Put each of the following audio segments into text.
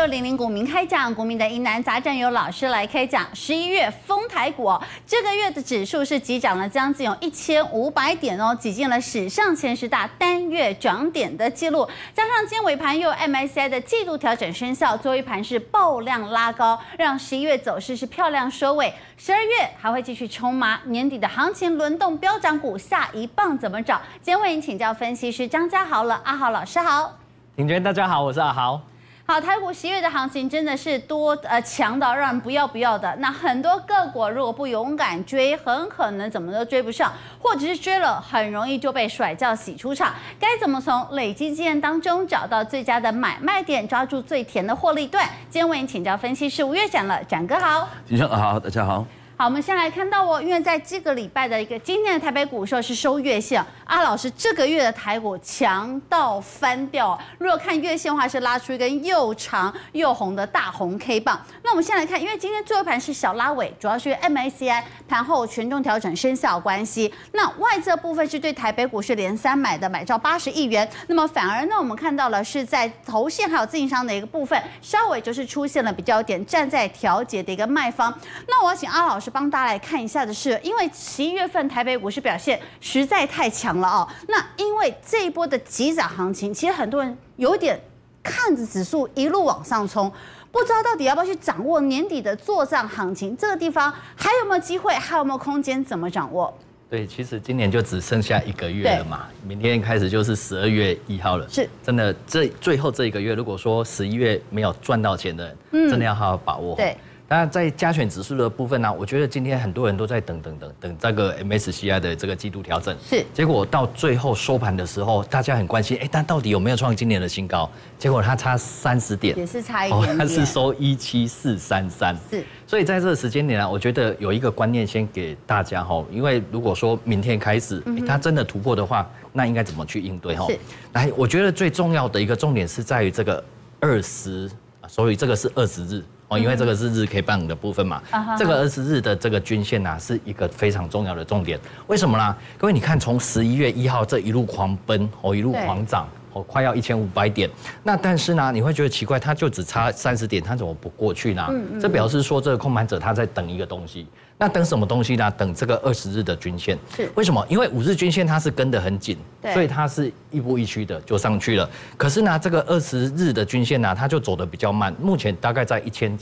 6600股民开讲，股民的疑难杂症由老师来开讲。11月封台股哦，这个月的指数是急涨了将近有1500点哦，挤进了史上前10大单月涨点的记录。加上今天尾盘又有 MSCI 的季度调整生效，最后一盘是爆量拉高，让11月走势是漂亮收尾。12月还会继续冲吗？年底的行情轮动飙涨股，下一棒怎么找？今天为您请教分析师张家豪了，阿豪老师好。 庭娟，大家好，我是阿豪。 好，台股11月的行情真的是强到让人不要的。那很多个股如果不勇敢追，很可能怎么都追不上，或者是追了，很容易就被甩叫洗出场。该怎么从累积经验当中找到最佳的买卖点，抓住最甜的获利段？今天为您请教分析师吴岳展了，展哥好。 庭娟好，大家好。 好，我们先来看到因为在这个礼拜的今天的台北股市是收月线，老师这个月的台股强到翻掉。如果看月线的话，是拉出一根又长又红的大红 K 棒。那我们先来看，因为今天最后一盘是小拉尾，主要是MSCI 盘后权重调整生效关系。那外资部分是对台北股市连三买的，买超80亿元。那么反而呢，我们看到了是在投信还有自营商的一个部分，稍微就是出现了比较点站在调节的一个卖方。那我要请阿老师帮大家来看一下的是，因为11月份台北股市表现实在太强了哦。那因为这一波的急涨行情，其实很多人有点看着指数一路往上冲，不知道到底要不要去掌握年底的作战行情，这个地方还有没有机会，还有没有空间，怎么掌握？ 对，其实今年就只剩下1个月了嘛，明天开始就是12月1号了。是，真的最后这1个月，如果说11月没有赚到钱的人，真的要好好把握。对。那在加权指数的部分呢，我觉得今天很多人都在等这个 MSCI 的这个季度调整，是。结果到最后收盘的时候，大家很关心，但到底有没有创今年的新高？结果它差30点， 也是差一点点， 它是收17433，是。所以在这个时间点呢，我觉得有一个观念先给大家哈，因为如果说明天开始，它真的突破的话，那应该怎么去应对哈？来，我觉得最重要的一个重点是在于这个20，所以这个是20日。因为这个是日 K 棒的部分嘛，这个20日的这个均线啊，是一个非常重要的重点。为什么呢？各位，你看从11月1号这一路狂奔，一路狂涨，快要1500点。那但是呢，你会觉得奇怪，它就只差30点，它怎么不过去呢？这表示说这个空盘者他在等一个东西。那等什么东西呢？等这个20日的均线。是为什么？因为5日均线它是跟得很紧，所以它是亦步亦趋的就上去了。可是呢，这个20日的均线呢，它就走得比较慢，目前大概在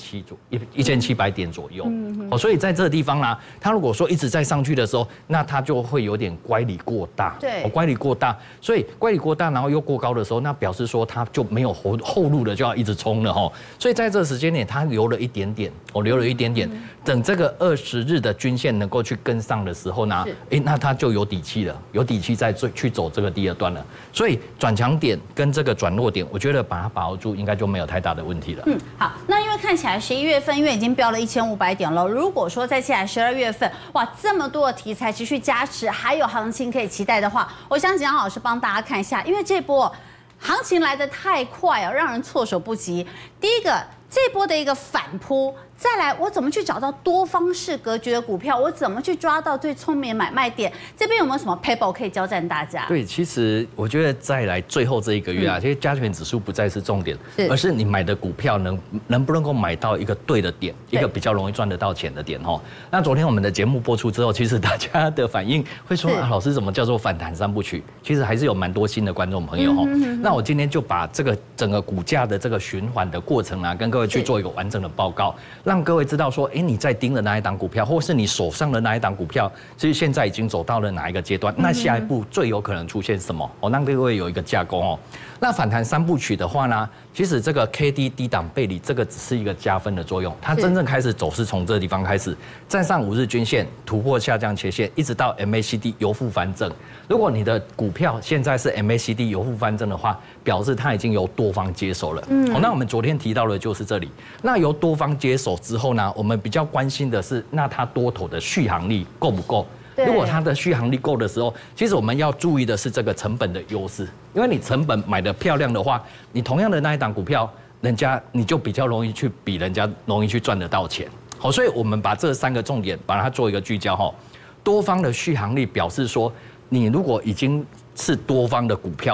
1700点左右。所以在这个地方呢，它如果说一直在上去的时候，那它就会有点乖离过大。对，乖离过大，所以乖离过大，然后又过高的时候，那表示说它就没有后路了，就要一直冲了哈。所以在这个时间点，它留了一点点，留了一点点。等这个20日的均线能够去跟上的时候呢，那它就有底气了，有底气再去走这个第2段了。所以转强点跟这个转弱点，我觉得把它把握住，应该就没有太大的问题了。 好，那因为看起来11月份因为已经飙了1500点了，如果说再接下来12月份，哇，这么多的题材持续加持，还有行情可以期待的话，我想请杨老师帮大家看一下，因为这波行情来得太快哦，让人措手不及。第一个，这波的一个反扑。再来，我怎么去找到多方式格局的股票？我怎么去抓到最聪明的买卖点？这边有没有什么 paper 可以交战大家？ 对，其实我觉得再来最后这1个月啊，其实加权指数不再是重点，而是你买的股票能不能够买到一个对的点，一个比较容易赚得到钱的点哈。那昨天我们的节目播出之后，其实大家的反应会说老师怎么叫做反弹3部曲？其实还是有蛮多新的观众朋友哈。那我今天就把这个整个股价的这个循环的过程啊，跟各位去做一个完整的报告。让各位知道说，你在盯的哪一档股票，或是你手上的哪一档股票，其实现在已经走到了哪一个阶段？那下一步最有可能出现什么？让各位有一个架构哦。那反弹3部曲的话呢，其实这个 KD 低档背离这个只是一个加分的作用，它真正开始走是从这个地方开始，站上5日均线，突破下降切线，一直到 MACD 由负翻正。如果你的股票现在是 MACD 由负翻正的话，表示它已经由多方接手了。那我们昨天提到的就是这里。那由多方接手之后呢，我们比较关心的是，那它多头的续航力够不够？如果它的续航力够的时候，其实我们要注意的是这个成本的优势，因为你成本买得漂亮的话，你同样的那一档股票，你就比较容易去比人家容易去赚得到钱。好，所以我们把这3个重点把它做一个聚焦哈。多方的续航力表示说，你如果已经是多方的股票了，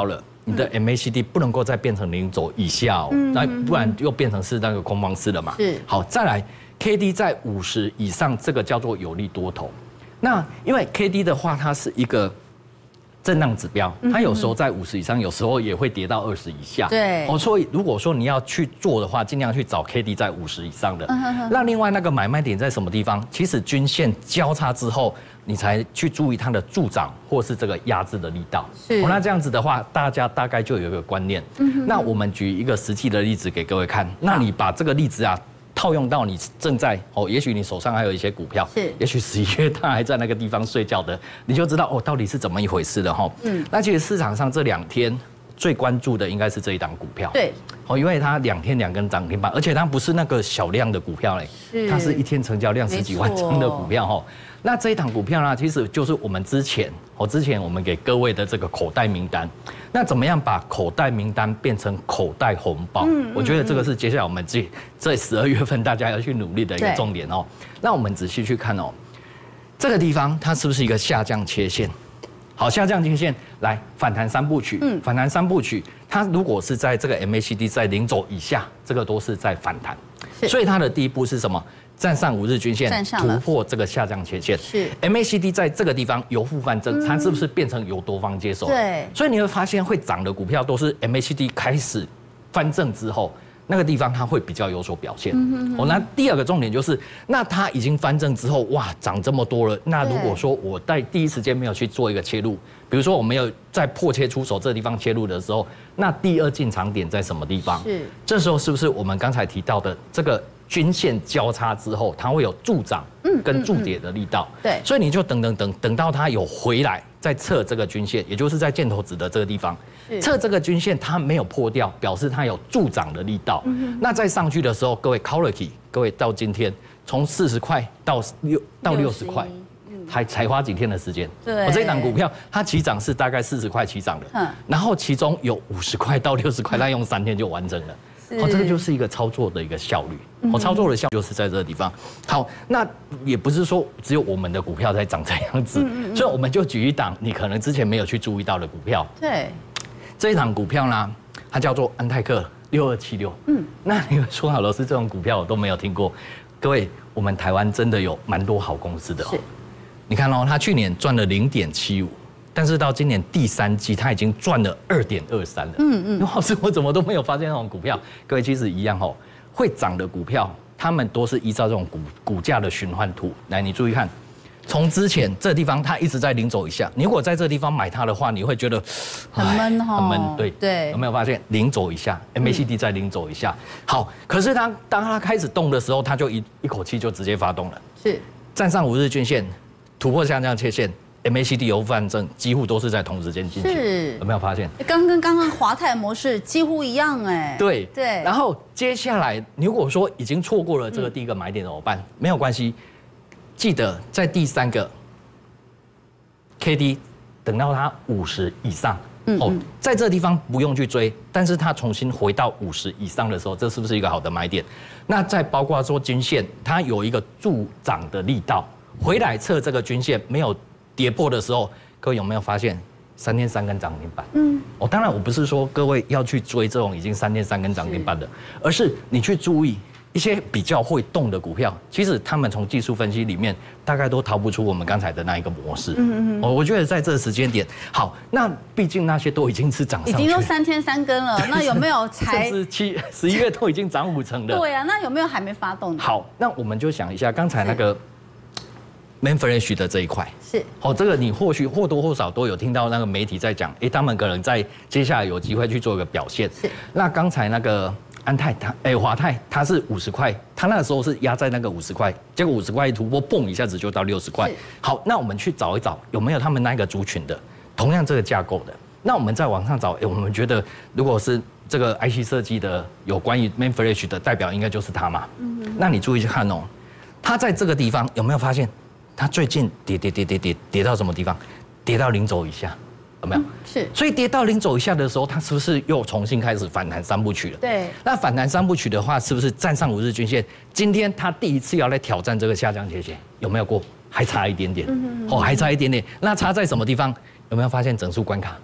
你的 MACD 不能够再变成0轴以下哦，那不然又变成是那个空方式了嘛。 是。 好，再来 KD 在50以上，这个叫做有利多头。那因为 KD 的话，它是一个震荡指标，它有时候在50以上，有时候也会跌到20以下。 对。 哦，所以如果说你要去做的话，尽量去找 KD 在50以上的。那另外那个买卖点在什么地方？其实均线交叉之后，你才去注意它的助涨或是这个压制的力道。 是。 那这样子的话，大家大概就有一个观念。那我们举一个实际的例子给各位看。那你把这个例子啊，套用到你正在也许你手上还有一些股票， 是， 也许11月他还在那个地方睡觉的，你就知道到底是怎么一回事了哈。那其实市场上这2天最关注的应该是这一档股票， 对， 因为它2天2根涨停板，而且它不是那个小量的股票嘞，它是1天成交量10几万张的股票哈。那这一档股票呢，其实就是我们之前我们给各位的这个口袋名单。那怎么样把口袋名单变成口袋红包？我觉得这个是接下来我们这12月份大家要去努力的一个重点哦。那我们仔细去看哦，这个地方它是不是一个下降切线？好，下降切线来反弹3部曲，反弹3部曲，它如果是在这个 MACD 在0轴以下，这个都是在反弹。所以它的第一步是什么？站上5日均线，突破这个下降切线。是 MACD 在这个地方由负翻正，它是不是变成由多方接手？ 对。 所以你会发现会涨的股票都是 MACD 开始翻正之后，那个地方它会比较有所表现。那第2个重点就是，那它已经翻正之后，哇，涨这么多了。那如果说我在第一时间没有去做一个切入，比如说我没有在破切出手这个地方切入的时候，那第2进场点在什么地方？是。这时候是不是我们刚才提到的这个？均线交叉之后，它会有助涨跟助跌的力道，对，所以你就等到它有回来，再测这个均线，也就是在箭头指的这个地方，测这个均线它没有破掉，表示它有助涨的力道。那再上去的时候，各位 Quality， 各位到今天从40块到60块，才花几天的时间。对，这一档股票它起涨是大概40块起涨的，然后其中有50块到60块，它用3天就完成了。这个就是一个操作的一个效率，操作的效率就是在这个地方。好，那也不是说只有我们的股票在长这样子，所以我们就举一档你可能之前没有去注意到的股票。对，这一档股票呢，它叫做安泰克6276。那你们说好老师这种股票我都没有听过，各位，我们台湾真的有蛮多好公司的哦。你看哦，它去年赚了0.75。但是到今年第3季，它已经赚了2.23了。老师，我怎么都没有发现那种股票？各位其实一样会涨的股票，他们都是依照这种股价的循环图来。你注意看，从之前这地方它一直在0轴以下，你如果在这地方买它的话，你会觉得很闷很闷。对，有没有发现0轴以下 ，MACD 在0轴以下？好，可是当它开始动的时候，它就一口气就直接发动了，是站上5日均线，突破下降切线。MACD 由反正几乎都是在同时间进去，有没有发现？ 跟刚刚华泰模式几乎一样哎。 对。然后接下来，如果说已经错过了这个第1个买点怎么办？没有关系，记得在第3个 KD 等到它50以上，在这地方不用去追，但是它重新回到50以上的时候，这是不是一个好的买点？那再包括说均线，它有一个助涨的力道，回来测这个均线没有跌破的时候，各位有没有发现3天3根涨停板？当然我不是说各位要去追这种已经3天3根涨停板的，而是你去注意一些比较会动的股票，其实他们从技术分析里面大概都逃不出我们刚才的那一个模式。我觉得在这个时间点，好，那毕竟那些都已经是涨上去， 已经都3天3根了，那有没有才甚至11月都已经涨5成的？ 对啊，那有没有还没发动的？ 好，那我们就想一下刚才那个。Manfresh 的这一块是这个你或许或多或少都有听到那个媒体在讲，他们可能在接下来有机会去做一个表现。是，那刚才那个安泰华泰它是50块，它那个时候是压在那个50块，结果50块一突破，蹦一下子就到60块。好，那我们去找一找有没有他们那个族群的同样这个架构的，那我们再往上找，我们觉得如果是这个 IC 设计的有关于 Manfresh 的代表，应该就是它嘛。那你注意去看哦，它在这个地方有没有发现？它最近跌到什么地方？跌到0轴以下，有没有？是。所以跌到0轴以下的时候，它是不是又重新开始反弹3部曲了？对。那反弹3部曲的话，是不是站上5日均线？今天它第一次要来挑战这个下降切线，有没有过？还差一点点。还差一点点。那差在什么地方？有没有发现整数关卡？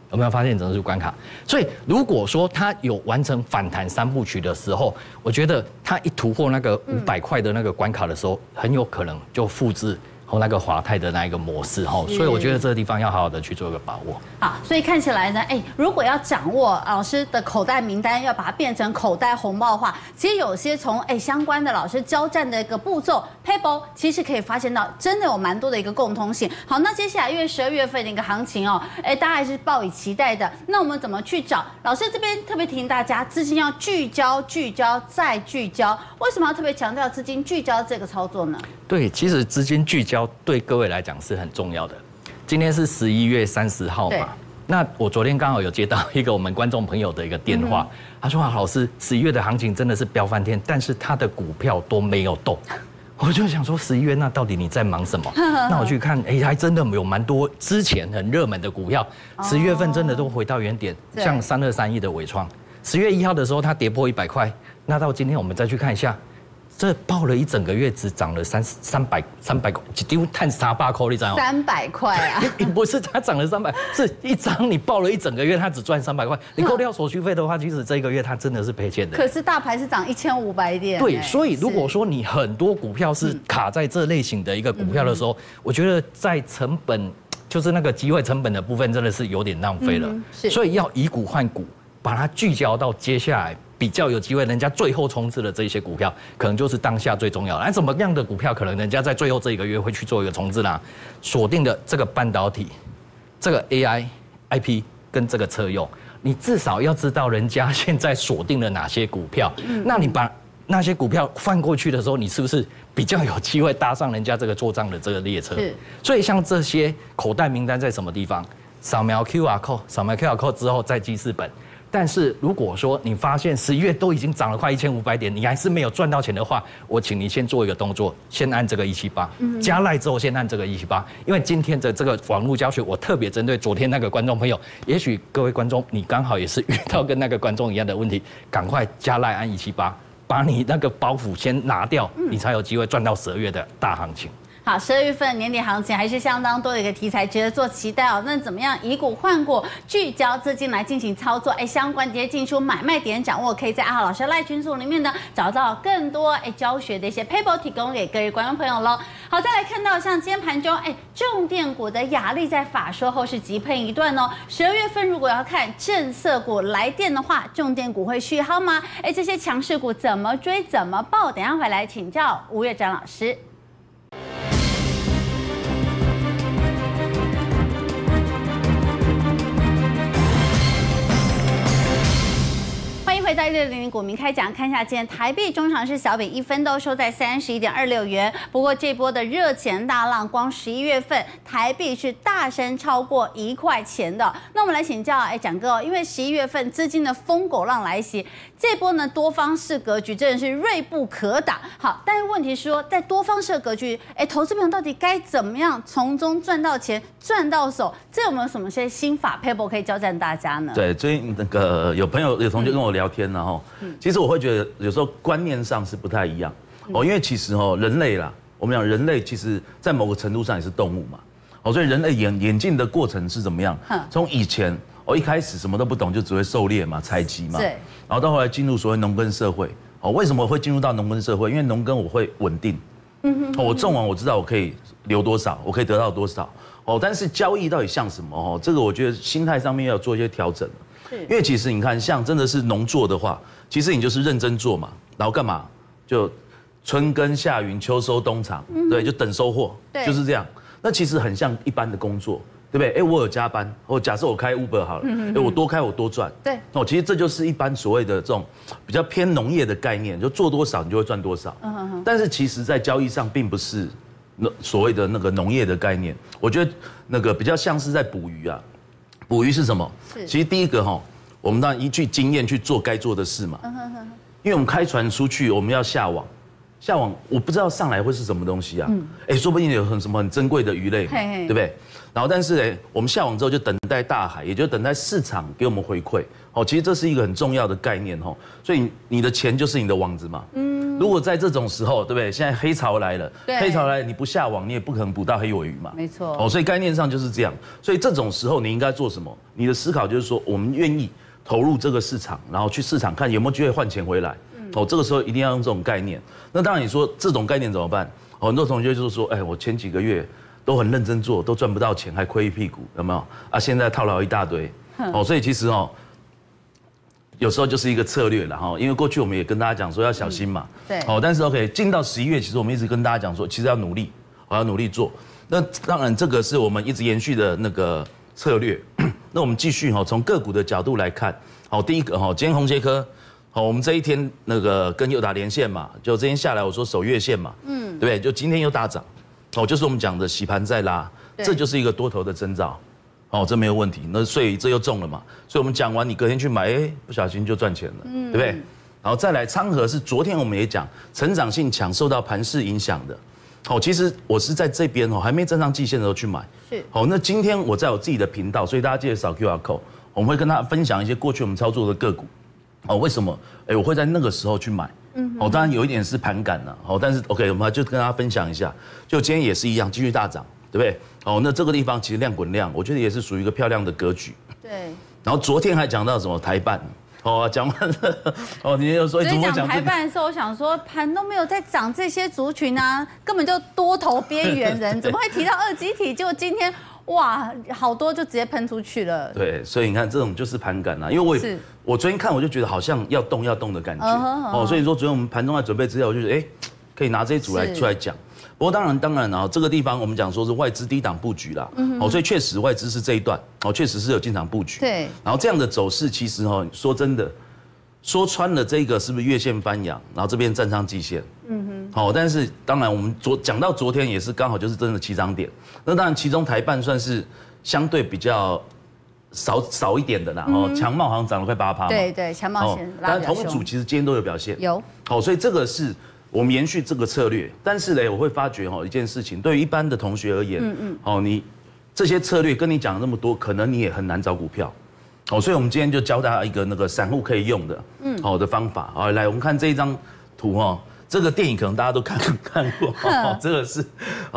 有没有发现整数关卡？所以如果说它有完成反弹3部曲的时候，我觉得它一突破那个500块的那个关卡的时候，很有可能就复制那个华泰的那一个模式哈，所以我觉得这个地方要好好的去做一个把握。 好，所以看起来呢，如果要掌握老师的口袋名单，要把它变成口袋红包的话，其实有些从相关的老师交战的一个步骤 paper， 其实可以发现到真的有蛮多的一个共通性。好，那接下来因为12月份的一个行情哦，大家还是抱以期待的。那我们怎么去找？老师这边特别提醒大家，资金要聚焦、聚焦再聚焦。为什么要特别强调资金聚焦这个操作呢？ 对，其实资金聚焦对各位来讲是很重要的。今天是11月30号嘛，那我昨天刚好有接到一个我们观众朋友的一个电话，他说老师，11月的行情真的是飙翻天，但是他的股票都没有动。我就想说11月那到底你在忙什么？那我去看，还真的有蛮多之前很热门的股票，11月份真的都回到原点，像3231的伟创，10月1号的时候它跌破100块，那到今天我们再去看一下。这报了一整个月，只涨了300块，一丢碳300块，你知道吗 ？300块啊！ 不是它涨了300，是一张你报了一整个月，它只赚300块。你扣掉手续费的话，其实这一个月它真的是赔钱的。 可是大盘是涨1500点。 对，所以如果说你很多股票是卡在这类型的一个股票的时候，我觉得在成本就是那个机会成本的部分，真的是有点浪费了。所以要以股换股，把它聚焦到接下来。比较有机会，人家最后冲刺的这些股票，可能就是当下最重要的。那怎么样的股票，可能人家在最后这一个月会去做一个冲刺啦？锁定的这个半导体、这个 AI、IP 跟这个车用，你至少要知道人家现在锁定了哪些股票。那你把那些股票放过去的时候，你是不是比较有机会搭上人家这个做账的这个列车？所以像这些口袋名单在什么地方？扫描 QR code， 扫描 QR code 之后再记4本。但是如果说你发现11月都已经涨了快1500点，你还是没有赚到钱的话，我请你先做一个动作，先按这个178，加赖之后先按这个178，因为今天的这个网络教学，我特别针对昨天那个观众朋友，也许各位观众你刚好也是遇到跟那个观众一样的问题，赶快加赖按178，把你那个包袱先拿掉，你才有机会赚到12月的大行情。 好，12月份年底行情还是相当多的一个题材，值得做期待哦。那怎么样以股换股，聚焦资金来进行操作？相关这些进出买卖点掌握，可以在阿豪老师赖群组里面呢找到更多教学的一些 paper 提供给各位观众朋友喽。好，再来看到像今天盘中重电股的亚力在法说后是急喷一段哦。12月份如果要看正色股来电的话，重电股会续航吗？这些强势股怎么追怎么报？等一下回来请教吴岳展老师。回到1600股民开讲，看一下今天台币中场是小比1分，都收在31.26元。不过这波的热钱大浪，光11月份台币是大升超过1块钱的。那我们来请教蒋哥，因为11月份资金的疯狗浪来袭，这波呢多方式格局真的是锐不可挡。好，但是问题是说，在多方式格局，投资朋友到底该怎么样从中赚到钱、赚到手？这有没有什么些心法 paper 可以教战大家呢？ 对，最近那个有同学跟我聊天。然后，其实我会觉得有时候观念上是不太一样哦，因为其实人类啦，我们讲人类其实在某个程度上也是动物嘛，所以人类演进的过程是怎么样？从以前一开始什么都不懂，就只会狩猎嘛、采集嘛，对，然后到后来进入所谓农耕社会，为什么会进入到农耕社会？因为农耕我会稳定，我种完我知道我可以留多少，我可以得到多少，但是交易到底像什么？这个我觉得心态上面要做一些调整。因为其实你看，像真的是农作的话，其实你就是认真做嘛，然后干嘛？就春耕夏耘秋收冬藏，对，就等收获，就是这样。那其实很像一般的工作，对不对？我有加班，假设我开 Uber 好了，我多开我多赚，对。其实这就是一般所谓的这种比较偏农业的概念，就做多少你就会赚多少。但是其实在交易上并不是所谓的那个农业的概念，我觉得那个比较像是在捕鱼啊。捕鱼是什么？其实第一个我们当然依据经验去做该做的事嘛。因为我们开船出去，我们要下网，下网我不知道上来会是什么东西啊。说不定有什么很珍贵的鱼类，对不对？然后但是我们下网之后就等待大海，也就等待市场给我们回馈。其实这是一个很重要的概念所以你的钱就是你的网子嘛。 如果在这种时候，对不对？现在黑潮来了， 对， 黑潮来了，你不下网，你也不可能捕到黑尾鱼嘛。 没错。 所以概念上就是这样。所以这种时候你应该做什么？你的思考就是说，我们愿意投入这个市场，然后去市场看有没有机会换钱回来。这个时候一定要用这种概念。那当然你说这种概念怎么办？很多同学就是说，我前几个月都很认真做，都赚不到钱，还亏一屁股，有没有？现在套牢一大堆。所以其实有时候就是一个策略了因为过去我们也跟大家讲说要小心嘛。 对。 但是 OK， 进到11月，其实我们一直跟大家讲说，其实要努力，要努力做。那当然这个是我们一直延续的那个策略。那我们继续从个股的角度来看。第一个今天宏捷科，我们这一天那个跟友达连线嘛，就这天下来我说守月线嘛，对不对？就今天又大涨，就是我们讲的洗盘再拉，这就是一个多头的征兆。这没有问题，那所以这又中了嘛，所以我们讲完，你隔天去买，不小心就赚钱了，对不对？然后再来昌河是昨天我们也讲，成长性强，受到盘势影响的，其实我是在这边还没站上季线的时候去买，是，那今天我在我自己的频道，所以大家记得扫 QR code， 我们会跟大家分享一些过去我们操作的个股，为什么？我会在那个时候去买，当然有一点是盘感了，但是 OK， 我们就跟大家分享一下，就今天也是一样，继续大涨。对不对？那这个地方其实量滚量，我觉得也是属于一个漂亮的格局。 对。 然后昨天还讲到什么台办，讲完了，你又说所以讲台办的时候，我想说盘都没有在涨这些族群啊，根本就多头边缘人，怎么会提到二极体？结果今天哇，好多就直接喷出去了。 对，所以你看这种就是盘感啊，因为我昨天看我就觉得好像要动的感觉，所以说昨天我们盘中在准备资料，我就觉得可以拿这一组出来讲。不过当然啊，这个地方我们讲说是外资低档布局啦，所以确实外资是这一段，确实是有进场布局。 对。 然后这样的走势，其实说真的，说穿了这个是不是月线翻扬，然后这边站上季线，但是当然我们讲到昨天也是刚好就是真的起涨点，那当然其中台办算是相对比较少一点的啦，强茂好像涨了快8%嘛。 对，强茂先拉比较凶。 但同组其实今天都有表现。 有。 所以这个是。我们延续这个策略，但是呢，我会发觉一件事情，对于一般的同学而言，你这些策略跟你讲了那么多，可能你也很难找股票，所以我们今天就教大家一个那个散户可以用的，的方法，来，我们看这一张图这个电影可能大家都看过，这个是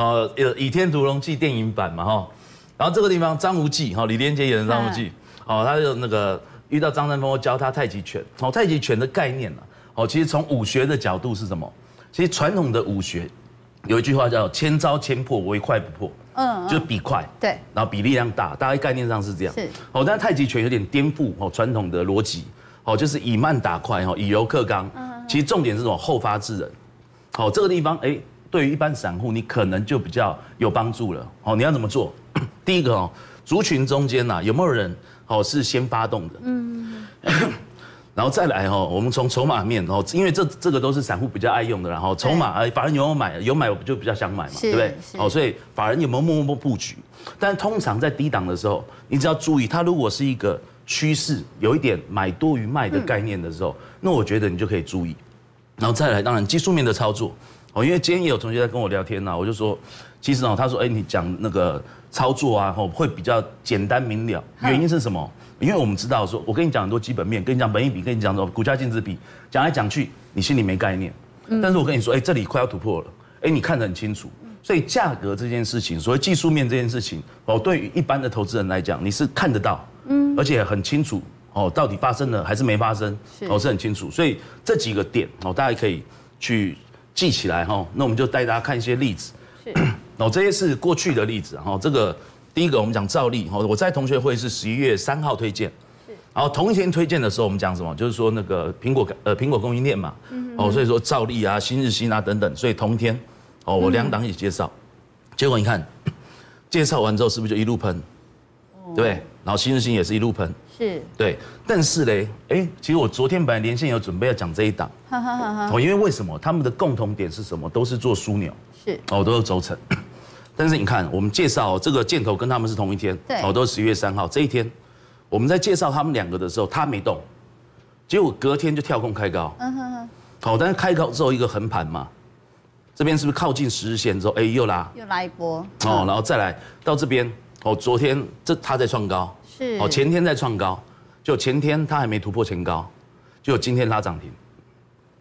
《倚天屠龙记》电影版嘛然后这个地方张无忌李连杰演的张无忌，他就那个遇到张三丰教他太极拳，太极拳的概念其实从武学的角度是什么？其实传统的武学有一句话叫千招千破，唯快不破，就是比快， 对， 然后比力量大，大概概念上是这样。是，但是太极拳有点颠覆传统的逻辑，就是以慢打快，以柔克刚。其实重点是这种后发制人。这个地方，对于一般散户，你可能就比较有帮助了。你要怎么做？第一个族群中间有没有人是先发动的？然后再来我们从筹码面因为这个都是散户比较爱用的，然后筹码法人有没有买？有买我就比较想买嘛，对不对？所以法人有没有默默布局？但通常在低档的时候，你只要注意，它如果是一个趋势，有一点买多于卖的概念的时候，那我觉得你就可以注意。然后再来，当然技术面的操作因为今天也有同学在跟我聊天我就说，其实他说你讲那个操作啊会比较简单明了，原因是什么？因为我们知道说，我跟你讲很多基本面，跟你讲本益比，跟你讲什么股价净值比，讲来讲去，你心里没概念。但是我跟你说，这里快要突破了，你看得很清楚。所以价格这件事情，所谓技术面这件事情，对于一般的投资人来讲，你是看得到，而且很清楚，到底发生了还是没发生，是很清楚。所以这几个点，大家可以去记起来那我们就带大家看一些例子。这些是过去的例子这个。第一个我们讲兆利我在同学会是11月3号推荐，然后同一天推荐的时候我们讲什么？就是说那个苹果供应链嘛，所以说兆利啊、新日新啊等等，所以同天我2档一起介绍，结果你看介绍完之后是不是就一路喷，对不对？然后新日新也是一路喷，是，对。但是嘞，其实我昨天本来连线有准备要讲这一档，因为为什么？他们的共同点是什么？都是做枢纽，是，都是轴承。但是你看，我们介绍这个箭头跟他们是同一天，对，都是11月3号这一天，我们在介绍他们2个的时候，他没动，结果隔天就跳空开高，但是开高之后一个横盘嘛，这边是不是靠近10日线之后，又拉一波，然后再来到这边，昨天他在创高，是，前天在创高，就前天他还没突破前高，就今天拉涨停，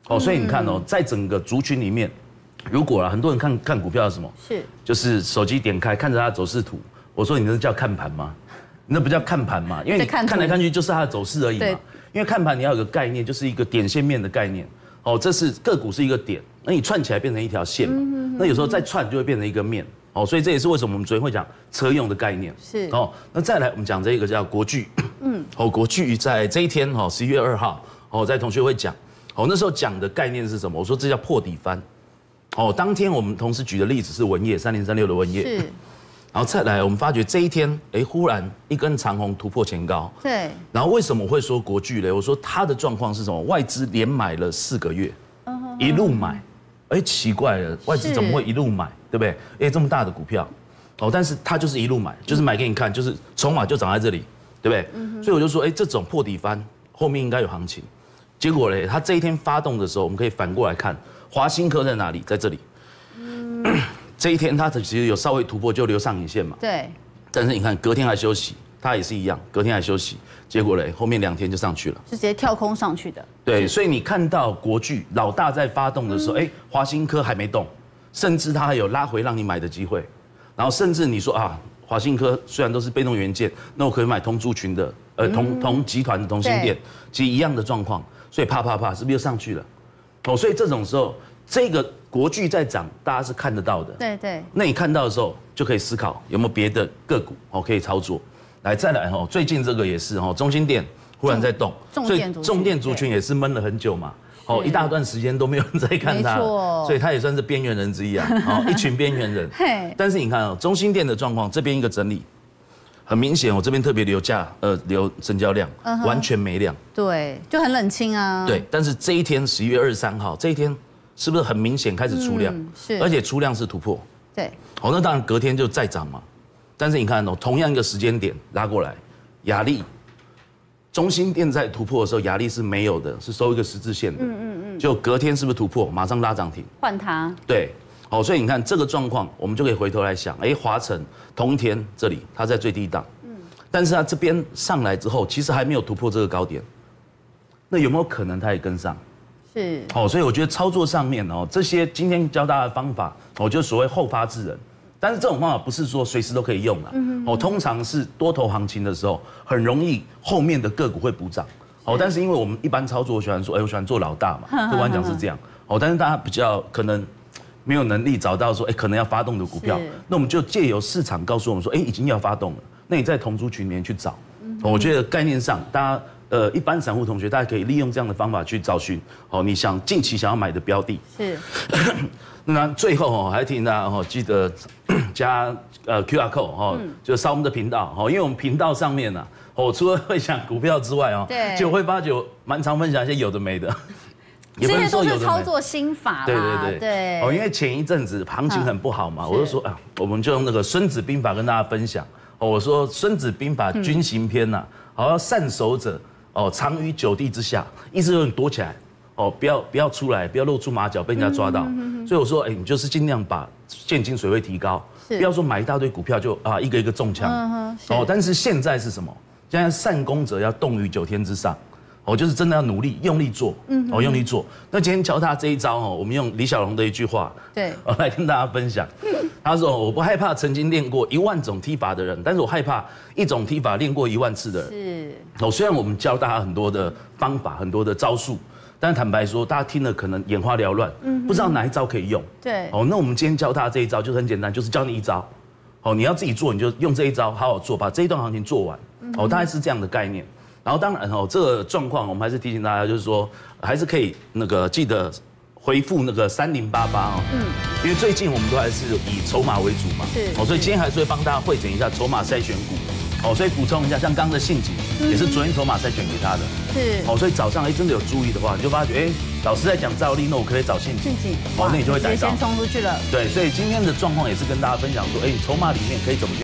哦，所以你看哦，在整个族群里面，如果很多人看股票是什么？ 是， 就是手机点开看着它的走势图。我说你那叫看盘吗？你那不叫看盘嘛？因为你看来看去就是它的走势而已嘛。因为看盘你要有个概念，就是一个点线面的概念。哦，这是个股是一个点，那你串起来变成一条线嘛。那有时候再串就会变成一个面。哦，所以这也是为什么我们昨天会讲车用的概念。 是。 哦，那再来我们讲这个叫国巨。哦，国巨在这一天哦，11月2号，哦，在同学会讲。哦，那时候讲的概念是什么？我说这叫破底翻。哦，当天我们同时举的例子是文业3036的文业。是。然后再来，我们发觉这一天，忽然一根长红突破前高。对。然后为什么会说国巨嘞？我说它的状况是什么？外资连买了4个月，一路买。奇怪了，外资怎么会一路买？对不对？这么大的股票，哦，但是它就是一路买，就是买给你看，就是筹码就涨在这里，对不对？所以我就说，这种破底翻后面应该有行情。结果嘞，它这一天发动的时候，我们可以反过来看，华新科在哪里？在这里。这一天它其实有稍微突破，就留上影线嘛。对。但是你看，隔天还休息，它也是一样，隔天还休息。结果嘞，后面2天就上去了， 是直接跳空上去的。 对，所以你看到国巨老大在发动的时候，华新科还没动，甚至它还有拉回让你买的机会。然后甚至你说啊，华新科虽然都是被动元件，那我可以买同族群的，同集团的同心电，其实一样的状况。所以啪，是不是又上去了？哦，所以这种时候，这个国巨在涨，大家是看得到的。对。那你看到的时候，就可以思考有没有别的个股可以操作。来，再来最近这个也是中心电忽然在动，所以重电族群也是闷了很久嘛，一大段时间都没有人在看它，所以它也算是边缘人之一啊，一群边缘人。但是你看中心电的状况，这边一个整理，很明显这边特别留成交量，完全没量， 对，就很冷清啊。 对，但是这一天11月23号这一天是不是很明显开始出量？是，而且出量是突破。对，那当然隔天就再涨嘛。但是你看同样一个时间点拉过来，亚力、中心电在突破的时候，亚力是没有的，是收一个十字线的。就隔天是不是突破，马上拉涨停？ 换它。 对，所以你看这个状况，我们就可以回头来想，华晨同一天这里它在最低档，但是它这边上来之后，其实还没有突破这个高点，那有没有可能它也跟上？是。所以我觉得操作上面这些今天教大家的方法，就所谓后发制人。但是这种方法不是说随时都可以用的，通常是多头行情的时候，很容易后面的个股会补涨，但是因为我们一般操作，我喜欢说，我喜欢做老大嘛，客观讲是这样，但是大家比较可能没有能力找到说，可能要发动的股票，那我们就借由市场告诉我们说，已经要发动了，那你在同族群里面去找，我觉得概念上，大家一般散户同学，大家可以利用这样的方法去找寻，你近期想要买的标的，是。那最后还提醒大家记得加QR code 就扫我们的频道因为我们频道上面呢，除了会讲股票之外就会发觉蛮常分享一些有的没的， 这些都是操作心法啦。对， 因为前一阵子行情很不好嘛，我就说我们就用那个《孙子兵法》跟大家分享我说《孙子兵法》军行篇呐，要善守者藏于九地之下，意思就是你躲起来。不要出来，不要露出马脚被人家抓到。所以我说，你就是尽量把现金水位提高，不要说买一大堆股票就一个一个中枪。但是现在是什么？现在善攻者要动于9天之上。就是真的要努力用力做，用力做。那今天教他这一招我们用李小龙的一句话，对，来跟大家分享。他说：“我不害怕曾经练过10000种踢法的人，但是我害怕一种踢法练过10000次的人。”是。虽然我们教大家很多的方法，很多的招数。但坦白说，大家听了可能眼花缭乱，不知道哪一招可以用。对，那我们今天教大家这一招就是很简单，就是教你一招。你要自己做，你就用这一招好好做，把这一段行情做完。大概是这样的概念。然后当然这个状况，我们还是提醒大家，就是说还是可以记得回复那个3088因为最近我们都还是以筹码为主嘛。是。所以今天还是会帮大家汇整一下筹码筛选股。所以补充一下，像刚刚的信锦也是昨天筹码筛选给他的，是。所以早上真的有注意的话，你就发觉老师在讲兆利，那我可以找信锦，那你就会逮到， 先冲出去了。 对，所以今天的状况也是跟大家分享说，筹码里面可以怎么去。